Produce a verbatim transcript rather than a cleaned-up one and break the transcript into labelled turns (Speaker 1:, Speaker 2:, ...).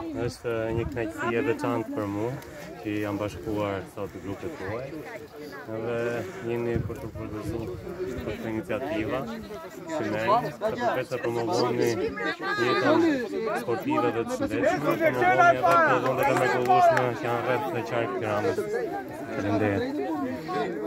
Speaker 1: Është një kënaqësi e veçantë për mua që jam bashkuar sot grupet tuaj. Edhe jeni për të përgëzuar për këtë iniciativa që merrni, sepse të promovoni jetën sportive dhe të shëndetshme, promovoni edhe të vendet e mrekullueshme që janë rreth të qark Tiranës. Faleminderit.